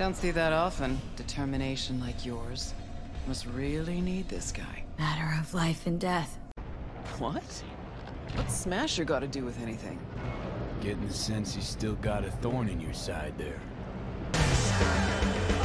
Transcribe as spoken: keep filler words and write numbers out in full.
Don't see that often. Determination like yours. Must really need this guy. Matter of life and death. What? What's Smasher got to do with anything? Getting the sense you still got a thorn in your side there.